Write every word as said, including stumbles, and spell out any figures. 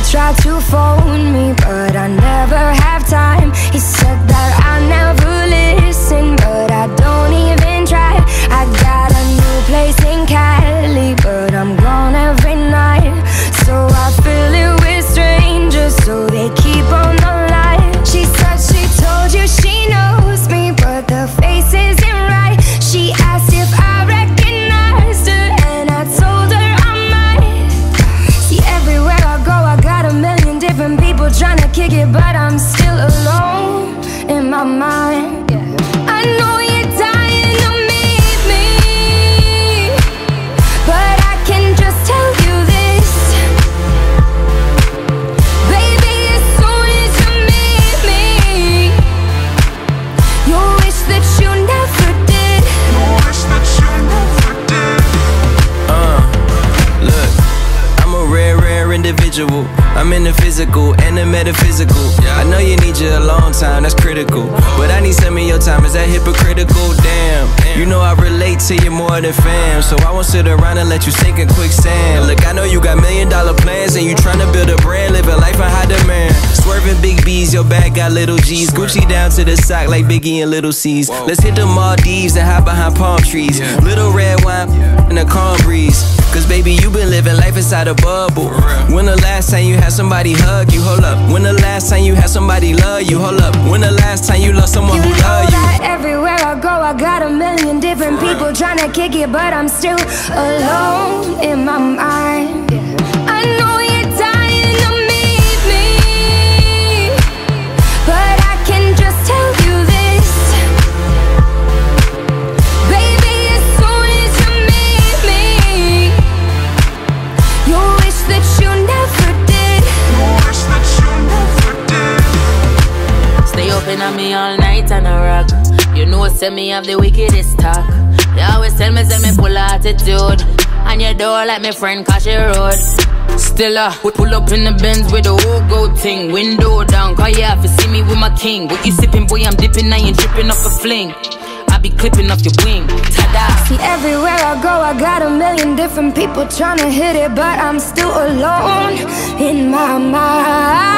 tried to phone me, but I never have time. He said that I never listen, but I don't even try. I got a new place in Cali, but I'm gone every night. So I fill it with strangers, so they keep on the line. She said she told you she knows me, but the face isn't right. She asked if I recognized her, and I told her I might. See, everywhere I go I got a million different people trying to kick it, but I'm still alone in my mind. I know you're dying to meet me, but I can just tell you this, baby, as soon as you meet me, you'll wish that you never did. You'll wish that you never did. Uh, look, I'm a rare, rare individual. I'm in the physical and the metaphysical. I know you need you a long time, that's critical, but I need some of your time, is that hypocritical? Damn, you know I relate to you more than fam, so I won't sit around and let you sink in quicksand. Look, I know you got million dollar plans and you tryna build a brand, living life in high demand. Swerving big B's, your bag got little G's. Gucci down to the sock like Biggie and Little C's. Let's hit the Maldives and hide behind palm trees. Little red wine and a calm breeze. Cause baby, you been living life inside a bubble. When the last time you had somebody hug you? Hold up. When the last time you had somebody love you? Hold up. When the last time you loved someone who loved you? That everywhere I go I got a million different people trying to kick it, but I'm still alone in my mind. I know you're dying to meet me, but I can just tell you this, baby, as soon as you meet me, you'll wish that you never did. You'll wish that you never did. Stay open on me all night and a rock. You know, send me have the wickedest talk. You always tell me, say me full attitude, and you don't like me friend cause she road. Still uh, pull up in the Benz with the whole gold thing. Window down, cause you have to see me with my king. What you sipping, boy, I'm dipping, and you dripping off a fling. I be clipping off your wing, ta-da. See, everywhere I go I got a million different people trying to hit it, but I'm still alone in my mind.